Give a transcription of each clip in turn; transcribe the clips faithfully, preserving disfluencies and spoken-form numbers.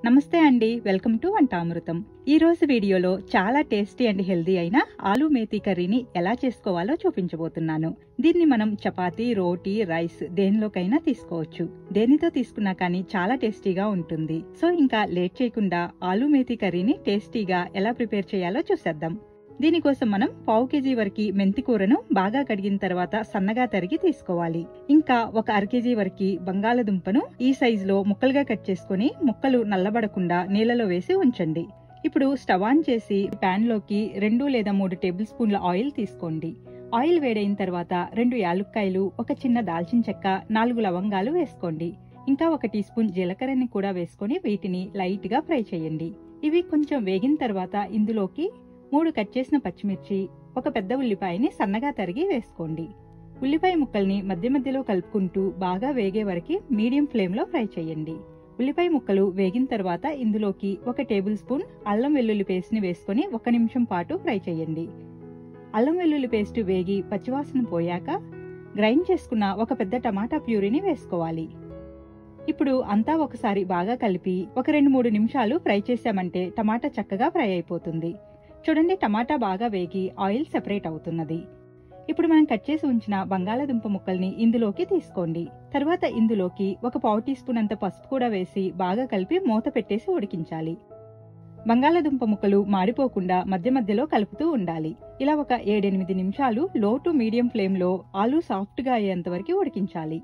నమస్తే అండి, welcome to వంటామృతం. ఈ రోజు వీడియోలో చాలా టేస్టీ అండ్ హెల్దీ అయిన ఆలు మేతి కర్రీని ఎలా చేసుకోవాలో చూపించబోతున్నాను. దీన్ని మనం చపాతీ, రోటీ, రైస్ దేనిలోకైనా తీసుకోవచ్చు. దేనితో తీసుకున్నా కానీ చాలా టేస్టీగా ఉంటుంది. సో ఇంకా లేట్ చేయకుండా ఆలు మేతి కర్రీని టేస్టీగా ఎలా ప్రిపేర్ చేయాలో చూసేద్దాం. దీనికోసం మనం పావు కేజీ వరకు మెంతి కూరను బాగా కడిగిన తర్వాత సన్నగా తరిగి తీసుకోవాలి. ఇంకా ఒక అర కేజీ వరకు బంగాళదుంపను ఈ సైజులో ముక్కలుగా కట్ చేసుకుని ముక్కలు నల్లబడకుండా నీళ్ళలో వేసి ఉంచండి. ఇప్పుడు స్టవ్ ఆన్ చేసి పాన్ లోకి రెండు లేదా మూడు టేబుల్ స్పూన్ల ఆయిల్ తీసుకోండి. ఆయిల్ వేడైన తర్వాత రెండు యాలుక్కాయలు, ఒక చిన్న దాల్చిన చెక్క, నాలుగు లవంగాలు వేసుకోండి. ఇంకా ఒక టీ స్పూన్ జీలకర్రని కూడా వేసుకొని వీటిని లైట్ గా ఫ్రై చేయండి. ఇవి కొంచెం వేగిన తర్వాత ఇందులోకి మూడు కట్ చేసిన పచ్చిమిర్చి, ఒక పెద్ద ఉల్లిపాయని సన్నగా తరిగి వేసుకోండి. ఉల్లిపాయ ముక్కల్ని మధ్య మధ్యలో కలుపుకుంటూ బాగా వేగే వరకు మీడియం ఫ్లేమ్ లో ఫ్రై చేయండి. ఉల్లిపాయ ముక్కలు వేగిన తర్వాత ఇందులోకి ఒక టేబుల్ స్పూన్ అల్లం వెల్లుల్లి పేస్ట్ ని వేసుకుని ఒక నిమిషం పాటు ఫ్రై చేయండి. అల్లం వెల్లుల్లి పేస్ట్ వేగి పచ్చివాసన పోయాక గ్రైండ్ చేసుకున్న ఒక పెద్ద టమాటా ప్యూరీని వేసుకోవాలి. ఇప్పుడు అంతా ఒకసారి బాగా కలిపి ఒక రెండు మూడు నిమిషాలు ఫ్రై చేసామంటే టమాటా చక్కగా ఫ్రై అయిపోతుంది. చూడండి, టమాటా బాగా వేగి ఆయిల్ సెపరేట్ అవుతున్నది. ఇప్పుడు మనం కట్ చేసి ఉంచిన బంగాళదుంప ముక్కల్ని ఇందులోకి తీసుకోండి. తర్వాత ఇందులోకి ఒక పావు టీ స్పూన్ అంత పసుపు కూడా వేసి బాగా కలిపి మూత పెట్టేసి ఉడికించాలి. బంగాళదుంప ముక్కలు మాడిపోకుండా మధ్య మధ్యలో కలుపుతూ ఉండాలి. ఇలా ఒక ఏడెనిమిది నిమిషాలు లో టు మీడియం ఫ్లేమ్ లో ఆలు సాఫ్ట్ గా అయ్యేంత వరకు ఉడికించాలి.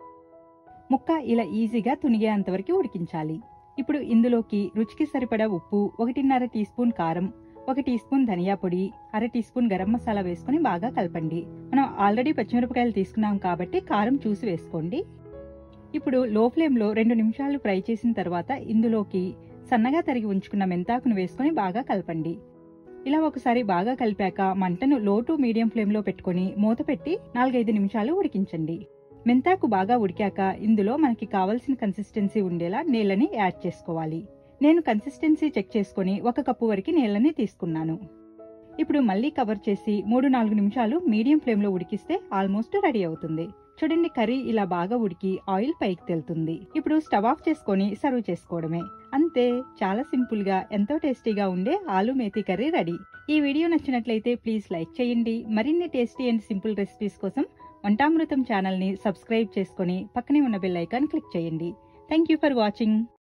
ముక్క ఇలా ఈజీగా తునిగేంత వరకు ఉడికించాలి. ఇప్పుడు ఇందులోకి రుచికి సరిపడా ఉప్పు, ఒకటిన్నర టీ స్పూన్ కారం, ఒక టీ స్పూన్ ధనియా పొడి, అర టీ స్పూన్ గరం మసాలా వేసుకుని బాగా కలపండి. మనం ఆల్రెడీ పచ్చిమిరపకాయలు తీసుకున్నాం కాబట్టి కారం చూసి వేసుకోండి. ఇప్పుడు లో ఫ్లేమ్ లో రెండు నిమిషాలు ఫ్రై చేసిన తర్వాత ఇందులోకి సన్నగా తరిగి ఉంచుకున్న మెంతాకును వేసుకుని బాగా కలపండి. ఇలా ఒకసారి బాగా కలిపాక మంటను లో టు మీడియం ఫ్లేమ్ లో పెట్టుకుని మూత పెట్టి నాలుగైదు నిమిషాలు ఉడికించండి. మెంతాకు బాగా ఉడికాక ఇందులో మనకి కావలసిన కన్సిస్టెన్సీ ఉండేలా నీళ్ళని యాడ్ చేసుకోవాలి. నేను కన్సిస్టెన్సీ చెక్ చేసుకుని ఒక కప్పు వరకు నీళ్ళని తీసుకున్నాను. ఇప్పుడు మళ్ళీ కవర్ చేసి మూడు నాలుగు నిమిషాలు మీడియం ఫ్లేమ్ లో ఉడికిస్తే ఆల్మోస్ట్ రెడీ అవుతుంది. చూడండి, కర్రీ ఇలా బాగా ఉడికి ఆయిల్ పైకి తేలుతుంది. ఇప్పుడు స్టవ్ ఆఫ్ చేసుకుని సర్వ్ చేసుకోవడమే. అంతే, చాలా సింపుల్ గా ఎంతో టేస్టీగా ఉండే ఆలు మేతి కర్రీ రెడీ. ఈ వీడియో నచ్చినట్లయితే ప్లీజ్ లైక్ చేయండి. మరిన్ని టేస్టీ అండ్ సింపుల్ రెసిపీస్ కోసం వంటామృతం ఛానల్ ని సబ్స్క్రైబ్ చేసుకుని పక్కనే ఉన్న బెల్ ఐకాన్ క్లిక్ చేయండి. Thank you for watching.